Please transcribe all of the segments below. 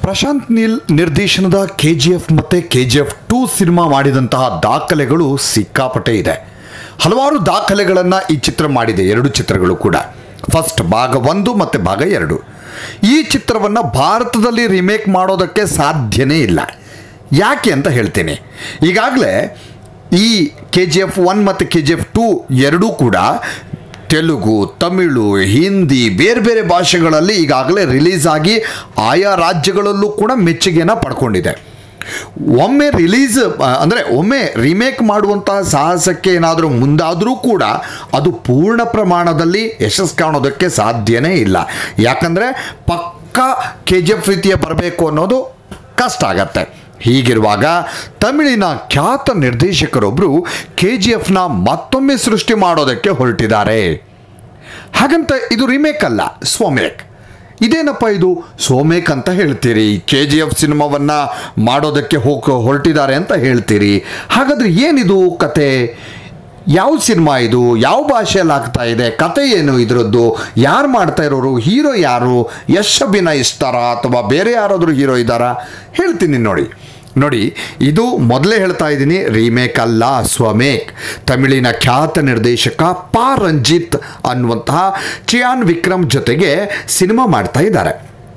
ಪ್ರಶಾಂತ್ ನೀಲ್ ನಿರ್ದೇಶನದ KGF ಮತ್ತು KGF 2 cinema ಮಾಡಿದಂತಹ ದಾಖಲೆಗಳು ಸಿಕ್ಕಾಪಟ್ಟೆ ಇದೆ. ಹಲವಾರು ದಾಖಲೆಗಳನ್ನು ಈ ಚಿತ್ರ ಮಾಡಿದೆ. ಎರಡು ಚಿತ್ರಗಳು ಕೂಡ, ಫಸ್ಟ್ ಭಾಗ 1 ಮತ್ತು ಭಾಗ 2. ಈ ಚಿತ್ರವನ್ನು ಭಾರತದಲ್ಲಿ ರಿಮೇಕ್ ಮಾಡೋದಕ್ಕೆ ಸಾಧ್ಯನೇ ಇಲ್ಲ. ಯಾಕೆ ಅಂತ ಹೇಳ್ತೀನಿ. ಈಗಾಗಲೇ ಈ KGF 1 ಮತ್ತು KGF 2 ಎರಡೂ ಕೂಡ ತೆಲುಗು, ತಮಿಳು, ಹಿಂದಿ, ಬೇರೆ ಬೇರೆ ಭಾಷೆಗಳಲ್ಲಿ ಈಗಾಗಲೇ ರಿಲೀಸ್ ಆಗಿ ಆಯಾ ರಾಜ್ಯಗಳಲ್ಲೂ ಕೂಡ ಮೆಚ್ಚುಗೆಯನ್ನು ಪಡ್ಕೊಂಡಿದೆ. ಒಮ್ಮೆ ರಿಲೀಸ್ ಅಂದರೆ ಒಮ್ಮೆ ರಿಮೇಕ್ ಮಾಡುವಂತಹ ಸಾಹಸಕ್ಕೆ ಏನಾದರೂ ಮುಂದಾದರೂ ಕೂಡ ಅದು ಪೂರ್ಣ ಪ್ರಮಾಣದಲ್ಲಿ ಯಶಸ್ಸು ಕಾಣೋದಕ್ಕೆ ಸಾಧ್ಯನೇ ಇಲ್ಲ. ಯಾಕಂದರೆ ಪಕ್ಕಾ KGF ರೀತಿಯ ಬರಬೇಕು ಅನ್ನೋದು ಕಷ್ಟ ಆಗತ್ತೆ. ಹೀಗಿರುವಾಗ ತಮಿಳಿನ ಖ್ಯಾತ ನಿರ್ದೇಶಕರೊಬ್ಬರು KGFನ ಮತ್ತೊಮ್ಮೆ ಸೃಷ್ಟಿ ಮಾಡೋದಕ್ಕೆ ಹೊರಟಿದ್ದಾರೆ. ಹಾಗಂತ ಇದು ರಿಮೇಕ್ ಅಲ್ಲ, ಸ್ವಮೇಕ್. ಇದೇನಪ್ಪ ಇದು ಸ್ವಮೇಕ್ ಅಂತ ಹೇಳ್ತೀರಿ, KGF ಸಿನಿಮಾವನ್ನು ಮಾಡೋದಕ್ಕೆ ಹೊರಟಿದ್ದಾರೆ ಅಂತ ಹೇಳ್ತೀರಿ. ಹಾಗಾದರೆ ಏನಿದು ಕತೆ? ಯಾವ ಸಿನಿಮಾ ಇದು? ಯಾವ ಭಾಷೆಯಲ್ಲಿ ಆಗ್ತಾ ಇದೆ? ಕತೆ ಏನು ಇದರದ್ದು? ಯಾರು ಮಾಡ್ತಾ ಇರೋರು? ಹೀರೋ ಯಾರು? ಯಶ್ ಅಭಿನಯಿಸ್ತಾರಾ ಅಥವಾ ಬೇರೆ ಯಾರಾದರೂ ಹೀರೋ ಇದ್ದಾರಾ? ಹೇಳ್ತೀನಿ ನೋಡಿ, ಇದು ಮೊದಲೇ ಹೇಳ್ತಾ ಇದ್ದೀನಿ, ರೀಮೇಕ್ ಅಲ್ಲ, ಸ್ವಮೇಕ್. ತಮಿಳಿನ ಖ್ಯಾತ ನಿರ್ದೇಶಕ ಪಾ ರಂಜಿತ್ ಅನ್ನುವಂತಹ ಚಿಯಾನ್ ವಿಕ್ರಮ್ ಜೊತೆಗೆ ಸಿನಿಮಾ ಮಾಡ್ತಾ ಇದ್ದಾರೆ.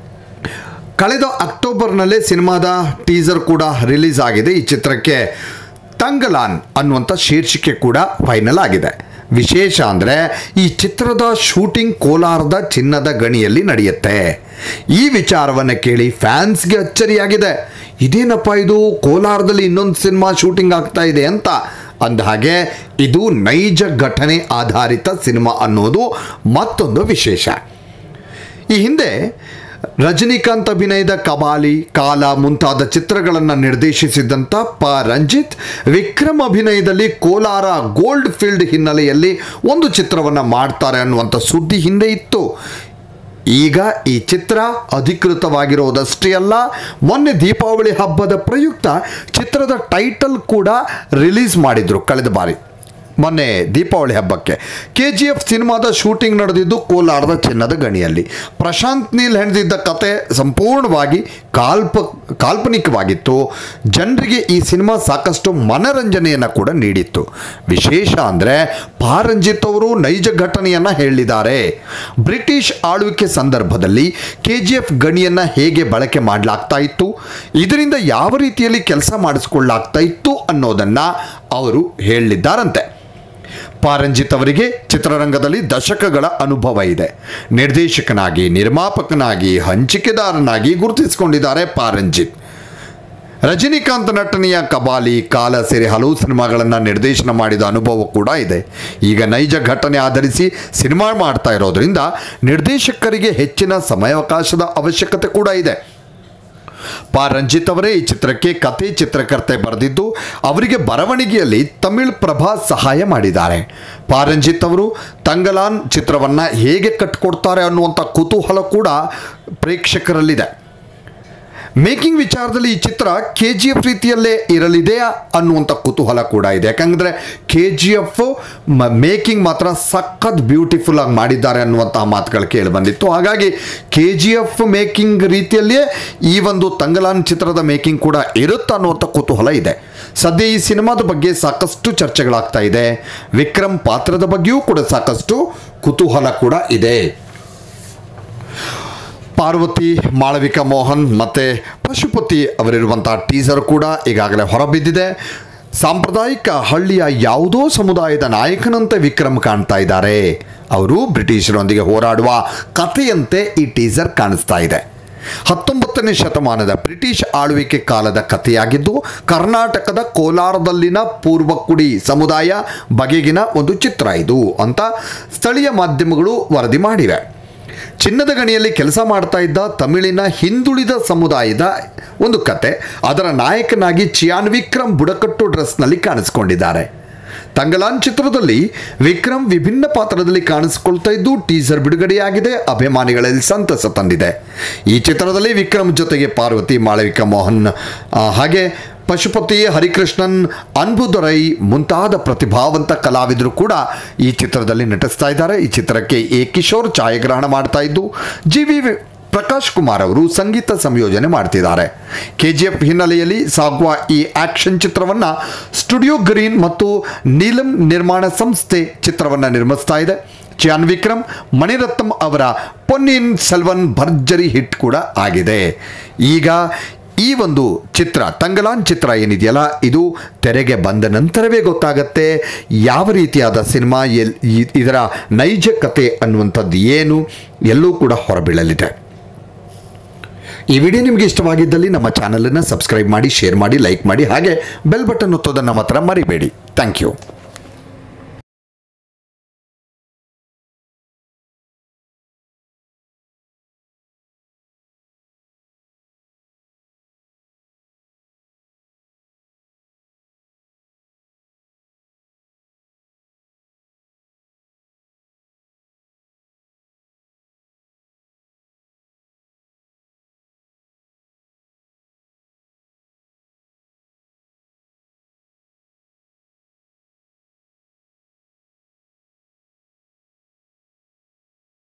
ಕಳೆದ ಅಕ್ಟೋಬರ್ನಲ್ಲೇ ಸಿನಿಮಾದ ಟೀಸರ್ ಕೂಡ ರಿಲೀಸ್ ಆಗಿದೆ. ಈ ಚಿತ್ರಕ್ಕೆ ತಂಗಲಾನ್ ಅನ್ನುವಂಥ ಶೀರ್ಷಿಕೆ ಕೂಡ ಫೈನಲ್ ಆಗಿದೆ. ವಿಶೇಷ ಅಂದರೆ ಈ ಚಿತ್ರದ ಶೂಟಿಂಗ್ ಕೋಲಾರದ ಚಿನ್ನದ ಗಣಿಯಲ್ಲಿ ನಡೆಯುತ್ತೆ. ಈ ವಿಚಾರವನ್ನು ಕೇಳಿ ಫ್ಯಾನ್ಸ್ಗೆ ಅಚ್ಚರಿಯಾಗಿದೆ. ಇದೇನಪ್ಪ ಇದು, ಕೋಲಾರದಲ್ಲಿ ಇನ್ನೊಂದು ಸಿನಿಮಾ ಶೂಟಿಂಗ್ ಆಗ್ತಾ ಇದೆ ಅಂತ. ಅಂದಹಾಗೆ ಇದು ನೈಜ ಘಟನೆ ಆಧಾರಿತ ಸಿನಿಮಾ ಅನ್ನೋದು ಮತ್ತೊಂದು ವಿಶೇಷ. ಈ ಹಿಂದೆ ರಜನಿಕಾಂತ್ ಅಭಿನಯದ ಕಬಾಲಿ, ಕಾಲ ಮುಂತಾದ ಚಿತ್ರಗಳನ್ನು ನಿರ್ದೇಶಿಸಿದಂಥ ಪಾ ರಂಜಿತ್ ವಿಕ್ರಮ್ ಅಭಿನಯದಲ್ಲಿ ಕೋಲಾರ ಗೋಲ್ಡ್ ಫೀಲ್ಡ್ ಹಿನ್ನೆಲೆಯಲ್ಲಿ ಒಂದು ಚಿತ್ರವನ್ನು ಮಾಡ್ತಾರೆ ಅನ್ನುವಂಥ ಸುದ್ದಿ ಹಿಂದೆ ಇತ್ತು. ಈಗ ಈ ಚಿತ್ರ ಅಧಿಕೃತವಾಗಿರೋದಷ್ಟೇ ಅಲ್ಲ, ಮೊನ್ನೆ ದೀಪಾವಳಿ ಹಬ್ಬದ ಪ್ರಯುಕ್ತ ಚಿತ್ರದ ಟೈಟಲ್ ಕೂಡ ರಿಲೀಸ್ ಮಾಡಿದರು. ಕಳೆದ ಬಾರಿ ಮೊನ್ನೆ ದೀಪಾವಳಿ ಹಬ್ಬಕ್ಕೆ KGF ಸಿನಿಮಾದ ಶೂಟಿಂಗ್ ನಡೆದಿದ್ದು ಕೋಲಾರದ ಚಿನ್ನದ ಗಣಿಯಲ್ಲಿ. ಪ್ರಶಾಂತ್ ನೀಲ್ ಹೆಣೆದಿದ್ದ ಕತೆ ಸಂಪೂರ್ಣವಾಗಿ ಕಾಲ್ಪನಿಕವಾಗಿತ್ತು. ಜನರಿಗೆ ಈ ಸಿನಿಮಾ ಸಾಕಷ್ಟು ಮನರಂಜನೆಯನ್ನು ಕೂಡ ನೀಡಿತ್ತು. ವಿಶೇಷ ಅಂದರೆ ಪಾ ರಂಜಿತ್ ಅವರು ನೈಜ ಘಟನೆಯನ್ನು ಹೇಳಿದ್ದಾರೆ. ಬ್ರಿಟಿಷ್ ಆಳ್ವಿಕೆ ಸಂದರ್ಭದಲ್ಲಿ KGF ಗಣಿಯನ್ನು ಹೇಗೆ ಬಳಕೆ ಮಾಡಲಾಗ್ತಾ ಇತ್ತು, ಇದರಿಂದ ಯಾವ ರೀತಿಯಲ್ಲಿ ಕೆಲಸ ಮಾಡಿಸ್ಕೊಳ್ಳಾಗ್ತಾ ಇತ್ತು ಅನ್ನೋದನ್ನು ಅವರು ಹೇಳಿದ್ದಾರಂತೆ. ಪಾ ರಂಜಿತ್ ಅವರಿಗೆ ಚಿತ್ರರಂಗದಲ್ಲಿ ದಶಕಗಳ ಅನುಭವ ಇದೆ. ನಿರ್ದೇಶಕನಾಗಿ, ನಿರ್ಮಾಪಕನಾಗಿ, ಹಂಚಿಕೆದಾರನಾಗಿ ಗುರುತಿಸಿಕೊಂಡಿದ್ದಾರೆ ಪಾ ರಂಜಿತ್. ರಜನಿಕಾಂತ್ ನಟನೆಯ ಕಬಾಲಿ, ಕಾಲ ಸೇರಿ ಹಲವು ಸಿನಿಮಾಗಳನ್ನು ನಿರ್ದೇಶನ ಮಾಡಿದ ಅನುಭವ ಕೂಡ ಇದೆ. ಈಗ ನೈಜ ಘಟನೆ ಆಧರಿಸಿ ಸಿನಿಮಾ ಮಾಡ್ತಾ ಇರೋದ್ರಿಂದ ನಿರ್ದೇಶಕರಿಗೆ ಹೆಚ್ಚಿನ ಸಮಯಾವಕಾಶದ ಅವಶ್ಯಕತೆ ಕೂಡ ಇದೆ. ಪಾ ರಂಜಿತ್ ಅವರೇ ಈ ಚಿತ್ರಕ್ಕೆ ಕತೆ, ಚಿತ್ರಕರ್ತೆ ಬರೆದಿದ್ದು, ಅವರಿಗೆ ಬರವಣಿಗೆಯಲ್ಲಿ ತಮಿಳ್ ಪ್ರಭಾ ಸಹಾಯ ಮಾಡಿದ್ದಾರೆ. ಪಾ ರಂಜಿತ್ ಅವರು ತಂಗಲಾನ್ ಚಿತ್ರವನ್ನು ಹೇಗೆ ಕಟ್ಟಿಕೊಡ್ತಾರೆ ಅನ್ನುವಂಥ ಕುತೂಹಲ ಕೂಡ ಪ್ರೇಕ್ಷಕರಲ್ಲಿದೆ. ಮೇಕಿಂಗ್ ವಿಚಾರದಲ್ಲಿ ಈ ಚಿತ್ರ KGF ರೀತಿಯಲ್ಲೇ ಇರಲಿದೆಯಾ ಅನ್ನುವಂಥ ಕುತೂಹಲ ಕೂಡ ಇದೆ. ಯಾಕಂದರೆ KGF ಮೇಕಿಂಗ್ ಮಾತ್ರ ಸಖತ್ ಬ್ಯೂಟಿಫುಲ್ ಆಗಿ ಮಾಡಿದ್ದಾರೆ ಅನ್ನುವಂತಹ ಮಾತುಗಳು ಕೇಳಿ ಬಂದಿತ್ತು. ಹಾಗಾಗಿ KGF ಮೇಕಿಂಗ್ ರೀತಿಯಲ್ಲಿಯೇ ಈ ಒಂದು ತಂಗಲಾನ್ ಚಿತ್ರದ ಮೇಕಿಂಗ್ ಕೂಡ ಇರುತ್ತಾ ಅನ್ನುವಂಥ ಕುತೂಹಲ ಇದೆ. ಸದ್ಯ ಈ ಸಿನಿಮಾದ ಬಗ್ಗೆ ಸಾಕಷ್ಟು ಚರ್ಚೆಗಳಾಗ್ತಾ ಇದೆ. ವಿಕ್ರಮ್ ಪಾತ್ರದ ಬಗ್ಗೆಯೂ ಕೂಡ ಸಾಕಷ್ಟು ಕುತೂಹಲ ಕೂಡ ಇದೆ. ಪಾರ್ವತಿ, ಮಾಳವಿಕಾ ಮೋಹನ್ ಮತ್ತು ಪಶುಪತಿ ಅವರಿರುವಂಥ ಟೀಸರ್ ಕೂಡ ಈಗಾಗಲೇ ಹೊರಬಿದ್ದಿದೆ. ಸಾಂಪ್ರದಾಯಿಕ ಹಳ್ಳಿಯ ಯಾವುದೋ ಸಮುದಾಯದ ನಾಯಕನಂತೆ ವಿಕ್ರಮ್ ಕಾಣ್ತಾ ಇದ್ದಾರೆ. ಅವರು ಬ್ರಿಟಿಷರೊಂದಿಗೆ ಹೋರಾಡುವ ಕಥೆಯಂತೆ ಈ ಟೀಸರ್ ಕಾಣಿಸ್ತಾ ಇದೆ. 19ನೇ ಶತಮಾನದ ಬ್ರಿಟಿಷ್ ಆಳ್ವಿಕೆ ಕಾಲದ ಕಥೆಯಾಗಿದ್ದು, ಕರ್ನಾಟಕದ ಕೋಲಾರದಲ್ಲಿನ ಪೂರ್ವಕುಡಿ ಸಮುದಾಯ ಬಗೆಗಿನ ಒಂದು ಚಿತ್ರ ಇದು ಅಂತ ಸ್ಥಳೀಯ ಮಾಧ್ಯಮಗಳು ವರದಿ ಮಾಡಿವೆ. ಚಿನ್ನದ ಗಣಿಯಲ್ಲಿ ಕೆಲಸ ಮಾಡ್ತಾ ಇದ್ದ ತಮಿಳಿನ ಹಿಂದುಳಿದ ಸಮುದಾಯದ ಒಂದು ಕತೆ. ಅದರ ನಾಯಕನಾಗಿ ಚಿಯಾನ್ ವಿಕ್ರಮ್ ಬುಡಕಟ್ಟು ಡ್ರೆಸ್ನಲ್ಲಿ ಕಾಣಿಸ್ಕೊಂಡಿದ್ದಾರೆ. ತಂಗಲಾನ್ ಚಿತ್ರದಲ್ಲಿ ವಿಕ್ರಮ್ ವಿಭಿನ್ನ ಪಾತ್ರದಲ್ಲಿ ಕಾಣಿಸಿಕೊಳ್ತಾ ಇದ್ದು ಟೀಸರ್ ಬಿಡುಗಡೆಯಾಗಿದೆ. ಅಭಿಮಾನಿಗಳಲ್ಲಿ ಸಂತಸ ತಂದಿದೆ. ಈ ಚಿತ್ರದಲ್ಲಿ ವಿಕ್ರಮ್ ಜೊತೆಗೆ ಪಾರ್ವತಿ, ಮಾಳವಿಕಾ ಮೋಹನ್, ಹಾಗೆ ಪಶುಪತಿ, ಹರಿಕೃಷ್ಣನ್, ಅನ್ಬುದರೈ ಮುಂತಾದ ಪ್ರತಿಭಾವಂತ ಕಲಾವಿದರು ಕೂಡ ಈ ಚಿತ್ರದಲ್ಲಿ ನಟಿಸ್ತಾ ಇದ್ದಾರೆ. ಈ ಚಿತ್ರಕ್ಕೆ ಎ ಕಿಶೋರ್ ಛಾಯಾಗ್ರಹಣ ಮಾಡ್ತಾ ಇದ್ದು, ಪ್ರಕಾಶ್ ಕುಮಾರ್ ಅವರು ಸಂಗೀತ ಸಂಯೋಜನೆ ಮಾಡ್ತಿದ್ದಾರೆ. KGF ಹಿನ್ನೆಲೆಯಲ್ಲಿ ಸಾಗುವ ಈ ಆಕ್ಷನ್ ಚಿತ್ರವನ್ನು ಸ್ಟುಡಿಯೋ ಗ್ರೀನ್ ಮತ್ತು ನೀಲಂ ನಿರ್ಮಾಣ ಸಂಸ್ಥೆ ಚಿತ್ರವನ್ನು ನಿರ್ಮಿಸ್ತಾ ಇದೆ. ಚಿಯಾನ್ ವಿಕ್ರಮ್, ಮಣಿರತ್ನಂ ಅವರ ಪೊನ್ನಿಯಿನ್ ಸೆಲ್ವನ್ ಭರ್ಜರಿ ಹಿಟ್ ಕೂಡ ಆಗಿದೆ. ಈಗ ಈ ಒಂದು ಚಿತ್ರ ತಂಗಲಾನ್ ಚಿತ್ರ ಏನಿದೆಯಲ್ಲ, ಇದು ತೆರೆಗೆ ಬಂದ ನಂತರವೇ ಗೊತ್ತಾಗತ್ತೆ ಯಾವ ರೀತಿಯಾದ ಸಿನಿಮಾ, ಇದರ ನೈಜ ಕತೆ ಅನ್ನುವಂಥದ್ದು ಏನು ಎಲ್ಲೂ ಕೂಡ ಹೊರಬೀಳಲಿದೆ. ಈ ವಿಡಿಯೋ ನಿಮಗೆ ಇಷ್ಟವಾಗಿದ್ದಲ್ಲಿ ನಮ್ಮ ಚಾನಲನ್ನು ಸಬ್ಸ್ಕ್ರೈಬ್ ಮಾಡಿ, ಶೇರ್ ಮಾಡಿ, ಲೈಕ್ ಮಾಡಿ, ಹಾಗೆ ಬೆಲ್ ಬಟನ್ ಒತ್ತೋದನ್ನು ಮಾತ್ರ ಮರಿಬೇಡಿ. Thank you.